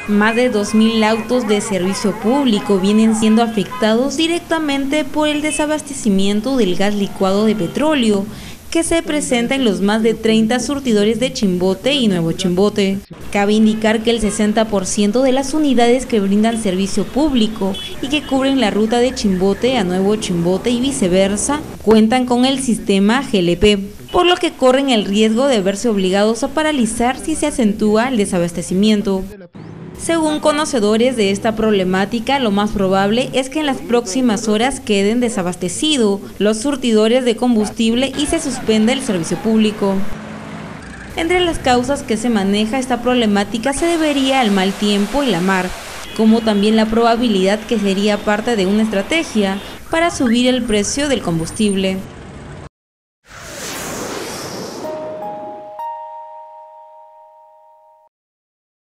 Más de 2.000 autos de servicio público vienen siendo afectados directamente por el desabastecimiento del gas licuado de petróleo, que se presenta en los más de 30 surtidores de Chimbote y Nuevo Chimbote. Cabe indicar que el 60% de las unidades que brindan servicio público y que cubren la ruta de Chimbote a Nuevo Chimbote y viceversa, cuentan con el sistema GLP, por lo que corren el riesgo de verse obligados a paralizar si se acentúa el desabastecimiento. Según conocedores de esta problemática, lo más probable es que en las próximas horas queden desabastecidos los surtidores de combustible y se suspenda el servicio público. Entre las causas que se maneja esta problemática se debería al mal tiempo y la mar, como también la probabilidad que sería parte de una estrategia para subir el precio del combustible.